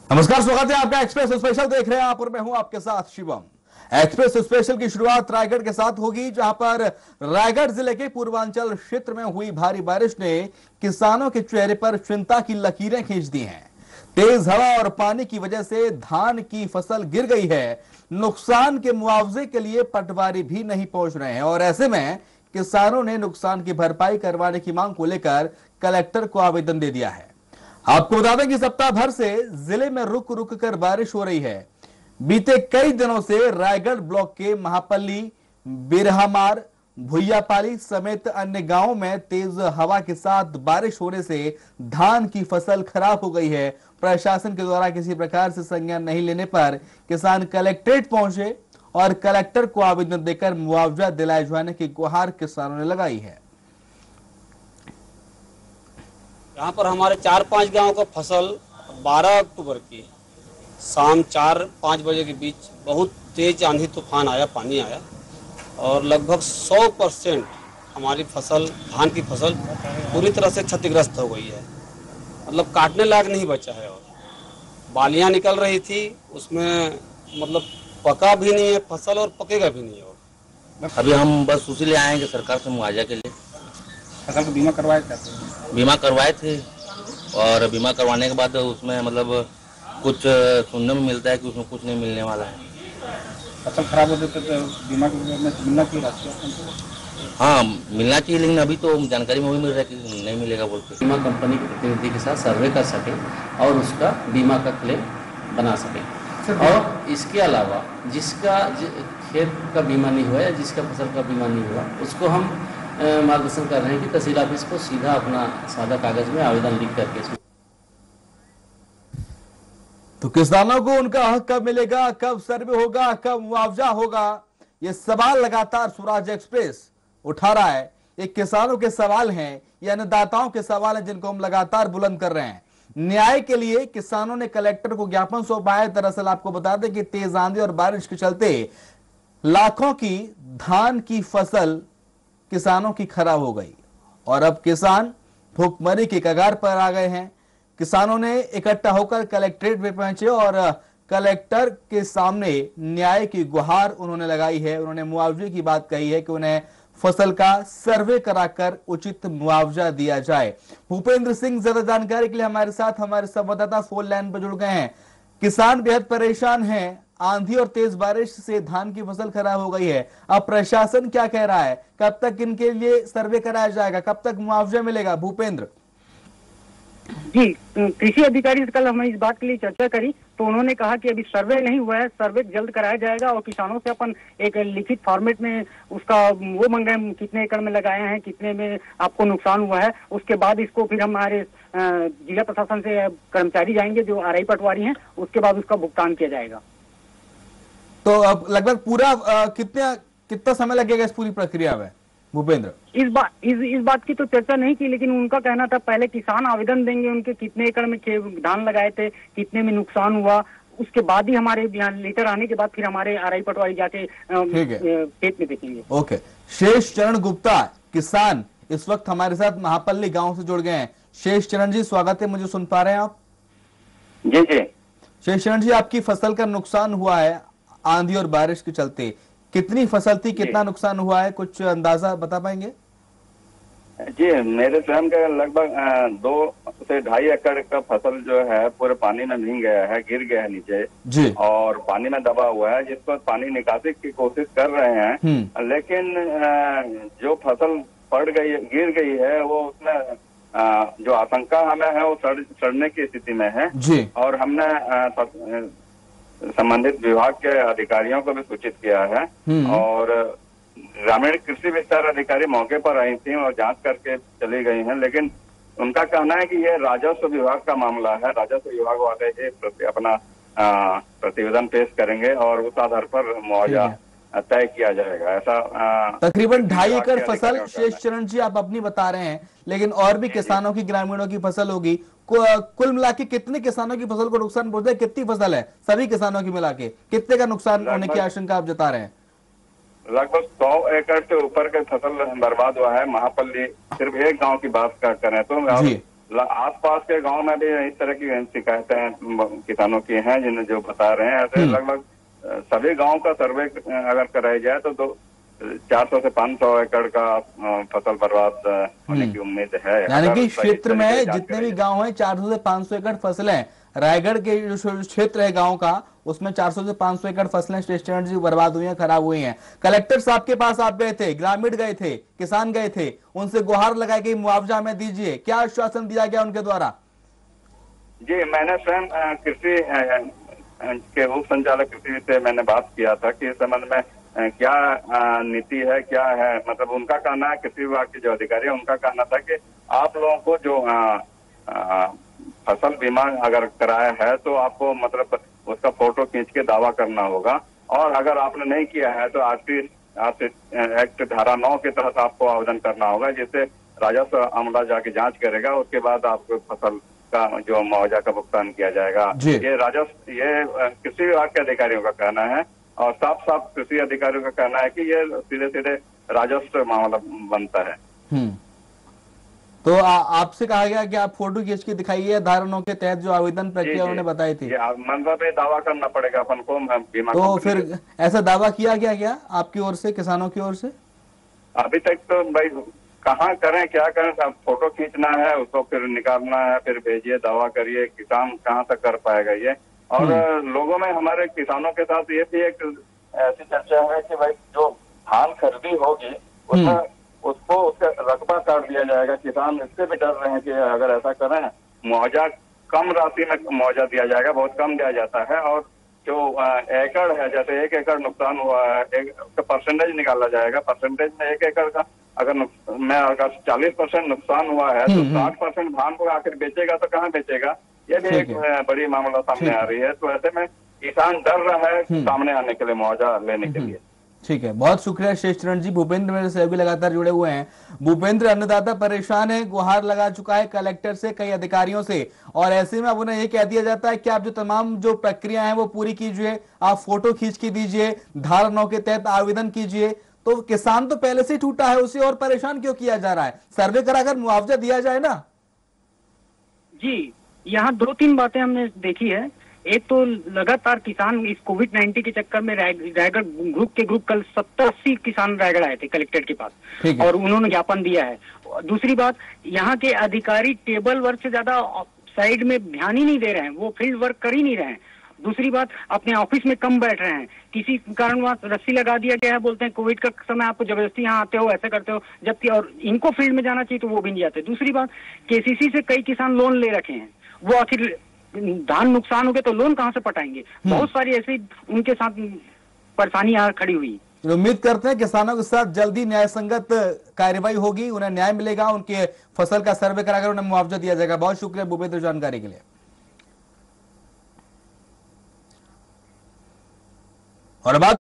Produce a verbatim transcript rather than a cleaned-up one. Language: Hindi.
नमस्कार, स्वागत है आपका एक्सप्रेस स्पेशल देख रहे हैं आप और मैं हूं आपके साथ शिवम। एक्सप्रेस स्पेशल की शुरुआत रायगढ़ के साथ होगी, जहां पर रायगढ़ जिले के पूर्वांचल क्षेत्र में हुई भारी बारिश ने किसानों के चेहरे पर चिंता की लकीरें खींच दी हैं। तेज हवा और पानी की वजह से धान की फसल गिर गई है। नुकसान के मुआवजे के लिए पटवारी भी नहीं पहुंच रहे हैं और ऐसे में किसानों ने नुकसान की भरपाई करवाने की मांग को लेकर कलेक्टर को आवेदन दे दिया है। आपको बता दें कि सप्ताह भर से जिले में रुक रुक कर बारिश हो रही है। बीते कई दिनों से रायगढ़ ब्लॉक के महापल्ली, बिरहामार, भुइयापाली समेत अन्य गांवों में तेज हवा के साथ बारिश होने से धान की फसल खराब हो गई है। प्रशासन के द्वारा किसी प्रकार से संज्ञान नहीं लेने पर किसान कलेक्ट्रेट पहुंचे और कलेक्टर को आवेदन देकर मुआवजा दिलाए जाने की गुहार किसानों ने लगाई है। यहाँ पर हमारे चार पांच गांव का फसल बारह अक्टूबर की शाम चार पाँच बजे के बीच बहुत तेज आंधी तूफान आया, पानी आया और लगभग सौ परसेंट हमारी फसल, धान की फसल पूरी तरह से क्षतिग्रस्त हो गई है। मतलब काटने लायक नहीं बचा है और बालियां निकल रही थी, उसमें मतलब पका भी नहीं है फसल और पकेगा भी नहीं। और अभी हम बस उसी लिए आएंगे सरकार से मुआवजा के लिए। फसल को बीमा करवाए थे? बीमा करवाए थे और बीमा करवाने के बाद उसमें मतलब कुछ सुनने में मिलता है कि उसमें कुछ नहीं मिलने वाला है। फसल खराब होते तो, तो बीमा के में मिलना चाहिए राशि? हाँ मिलना चाहिए, लेकिन अभी तो जानकारी में वही मिल रहा है कि नहीं मिलेगा बोलते। बीमा कंपनी के प्रतिनिधि के साथ सर्वे कर सके और उसका बीमा का क्लेम बना सके। और इसके अलावा जिसका खेत का बीमा नहीं हुआ या जिसका फसल का बीमा नहीं हुआ, उसको हम मार्गदर्शन कर रहे हैं कि तहसील ऑफिस को सीधा अपना सादा कागज में आवेदन लिख करके। तो किसानों को उनका हक कब मिलेगा, कब सर्वे होगा, कब मुआवजा होगा, ये सवाल लगातार स्वराज एक्सप्रेस उठा रहा है। ये किसानों के सवाल हैं, ये अन्नदाताओं के सवाल हैं, जिनको हम लगातार बुलंद कर रहे हैं। न्याय के लिए किसानों ने कलेक्टर को ज्ञापन सौंपा है। दरअसल आपको बता दें कि तेज आंधी और बारिश के चलते लाखों की धान की फसल किसानों की खराब हो गई और अब किसान भूखमरी के कगार पर आ गए हैं। किसानों ने इकट्ठा होकर कलेक्ट्रेट में पहुंचे और कलेक्टर के सामने न्याय की गुहार उन्होंने लगाई है। उन्होंने मुआवजे की बात कही है कि उन्हें फसल का सर्वे कराकर उचित मुआवजा दिया जाए। भूपेंद्र सिंह ज्यादा जानकारी के लिए हमारे साथ हमारे संवाददाता फोन लाइन पर जुड़ गए हैं। किसान बेहद परेशान हैं, आंधी और तेज बारिश से धान की फसल खराब हो गई है। अब प्रशासन क्या कह रहा है, कब तक इनके लिए सर्वे कराया जाएगा, कब तक मुआवजा मिलेगा? भूपेंद्र जी, कृषि अधिकारी से कल हमने इस बात के लिए चर्चा करी तो उन्होंने कहा कि अभी सर्वे नहीं हुआ है, सर्वे जल्द कराया जाएगा और किसानों से अपन एक लिखित फॉर्मेट में उसका वो मांग रहे हैं, कितने एकड़ में लगाए हैं, कितने में आपको नुकसान हुआ है। उसके बाद इसको फिर हमारे जिला प्रशासन से कर्मचारी जाएंगे जो आरआई पटवारी हैं, उसके बाद उसका भुगतान किया जाएगा। तो अब लगभग पूरा कितना कितना समय लगेगा इस पूरी प्रक्रिया में भूपेंद्र? इस बात इस इस बात की तो चर्चा नहीं की, लेकिन उनका कहना था पहले किसान आवेदन देंगे, उनके कितने एकड़ में धान लगाए थे, कितने में नुकसान हुआ, उसके बाद ही हमारे यहाँ लेटर आने के बाद फिर हमारे आरआई पटवारी जाके खेत में देखेंगे। ओके, शेष चरण गुप्ता किसान इस वक्त हमारे साथ महापल्ली गांव से जुड़ गए हैं। शेष चरण जी स्वागत है, मुझे सुन पा रहे हैं आप? जी जी। शेष चरण जी, आपकी फसल का नुकसान हुआ है आंधी और बारिश के चलते, कितनी फसल थी, कितना नुकसान हुआ है, कुछ अंदाजा बता पाएंगे? जी, मेरे स्वयं का लगभग दो से ढाई एकड़ का फसल जो है पूरे पानी में भीग गया है, गिर गया है नीचे जी, और पानी में दबा हुआ है, जिसको पानी निकासी की कोशिश कर रहे हैं। लेकिन जो फसल पड़ गई, गिर गई है, वो उसमें जो आशंका हमें है वो सड़ सड़ने की स्थिति में है जी। और हमने संबंधित विभाग के अधिकारियों को भी सूचित किया है और ग्रामीण कृषि विस्तार अधिकारी मौके पर आई थी और जांच करके चली गई हैं। लेकिन उनका कहना है कि यह राजस्व विभाग का मामला है, राजस्व विभाग वाले ही अपना प्रतिवेदन पेश करेंगे और उस आधार पर मुआवजा तय किया जाएगा। ऐसा तकरीबन ढाई एकड़ फसल शेष चरण जी आप अपनी बता रहे हैं, लेकिन और भी किसानों की, ग्रामीणों की फसल होगी। कुल मिला के कितने किसानों की फसल को नुकसान पहुंचा है? कितनी फसल है सभी किसानों की मिला के, कितने का नुकसान होने की आशंका आप जता रहे हैं? लगभग सौ एकड़ से ऊपर का फसल बर्बाद हुआ है। महापल्ली सिर्फ एक गांव की बात करें तो आसपास के गांव में भी इस तरह की शिकायतें किसानों की हैं, जिन्हें जो बता रहे हैं। ऐसे लगभग सभी गांव का सर्वे अगर कराया जाए तो दो चार सौ से पाँच सौ एकड़ का फसल बर्बाद होने की उम्मीद है। यानी कि क्षेत्र में जितने भी गांव हैं चार सौ से पाँच सौ एकड़ फसलें, रायगढ़ के जो क्षेत्र है गांव का, उसमें चार सौ से पाँच सौ एकड़ फसलें स्टेशन जी बर्बाद हुई हैं, खराब हुई हैं। कलेक्टर साहब के पास आप गए थे, ग्रामीण गए थे, किसान गए थे, उनसे गुहार लगाई गई मुआवजा हमें दीजिए, क्या आश्वासन दिया गया उनके द्वारा? जी, मैंने स्वयं कृषि के उप संचालक कृषि से मैंने बात किया था कि इस संबंध में क्या नीति है, क्या है। मतलब उनका कहना है, कृषि विभाग के जो अधिकारी है उनका कहना था कि आप लोगों को जो आ, आ, फसल बीमा अगर कराया है तो आपको मतलब उसका फोटो खींच के दावा करना होगा, और अगर आपने नहीं किया है तो आरटी एक्ट धारा नौ के तहत आपको आवेदन करना होगा, जिससे राजस्व अमला जाके जांच करेगा, उसके बाद आपको फसल का जो मुआवजा का भुगतान किया जाएगा। ये राजस्व ये कृषि विभाग के अधिकारियों का कहना है, और साफ साफ कृषि अधिकारियों का कहना है कि ये सीधे सीधे राजस्व मामला बनता है। तो आपसे कहा गया कि आप फोटो खींच के दिखाइए धारणों के तहत जो आवेदन प्रक्रिया उन्होंने बताई थी। मतलब ये दावा करना पड़ेगा अपन को बीमा। तो फिर ऐसा दावा किया गया क्या आपकी ओर से, किसानों की ओर से? अभी तक तो भाई कहाँ करें, क्या करें, सब फोटो खींचना है, उसको फिर निकालना है, फिर भेजिए, दावा करिए, किसान कहाँ तक कर पाएगा ये। और लोगों में, हमारे किसानों के साथ ये भी एक ऐसी चर्चा है कि भाई जो धान खरीदी होगी उसमें उसको उसका रकबा काट दिया जाएगा। किसान इससे भी डर रहे हैं कि अगर ऐसा करें मुआवजा कम राशि में मुआवजा दिया जाएगा, बहुत कम दिया जाता है, और जो एकड़ है, जैसे एक एकड़ नुकसान हुआ है, एक परसेंटेज निकाला जाएगा। परसेंटेज में एक एकड़ का अगर मैं अगर चालीस परसेंट नुकसान हुआ है तो साठ परसेंट धान को आखिर बेचेगा तो कहाँ बेचेगा, ये भी एक बड़ी मामला सामने आ रही है। तो ऐसे में किसान डर रहा है सामने आने के लिए, मुआवजा लेने के लिए। ठीक है, बहुत शुक्रिया शेष चरण जी। भूपेंद्र मेरे से भी लगातार जुड़े हुए हैं। भूपेंद्र, अन्नदाता परेशान है, गुहार लगा चुका है कलेक्टर से, कई अधिकारियों से, और ऐसे में अब उन्हें यह कह दिया जाता है कि आप जो तमाम जो प्रक्रिया है वो पूरी कीजिए, आप फोटो खींच के दीजिए, धारा नौ के तहत आवेदन कीजिए। तो किसान तो पहले से टूटा है, उसे और परेशान क्यों किया जा रहा है? सर्वे कराकर मुआवजा दिया जाए ना। जी, यहाँ दो तीन बातें हमने देखी है। एक तो लगातार किसान इस कोविड नाइन्टीन के चक्कर में रायगढ़ ग्रुप के ग्रुप कल सत्तर अस्सी किसान रायगढ़ आए थे कलेक्टर के पास, और उन्होंने ज्ञापन दिया है। दूसरी बात, यहाँ के अधिकारी टेबल वर्क से ज्यादा साइड में ध्यान ही नहीं दे रहे हैं, वो फील्ड वर्क कर ही नहीं रहे हैं। दूसरी बात, अपने ऑफिस में कम बैठ रहे हैं, किसी कारण वहाँ रस्सी लगा दिया गया है, बोलते हैं कोविड का समय आपको जबरदस्ती यहाँ आते हो, ऐसे करते हो, जबकि और इनको फील्ड में जाना चाहिए तो वो भी नहीं जाते। दूसरी बात, केसीसी से कई किसान लोन ले रखे हैं, वो आखिर धान नुकसान हो गए तो लोन कहाँ से पटाएंगे? बहुत सारी ऐसी उनके साथ परेशानियां खड़ी हुई। उम्मीद करते हैं किसानों के साथ जल्दी न्याय संगत कार्रवाई होगी, उन्हें न्याय मिलेगा, उनके फसल का सर्वे कराकर उन्हें मुआवजा दिया जाएगा। बहुत शुक्रिया भूपेंद्र जानकारी के लिए। और बात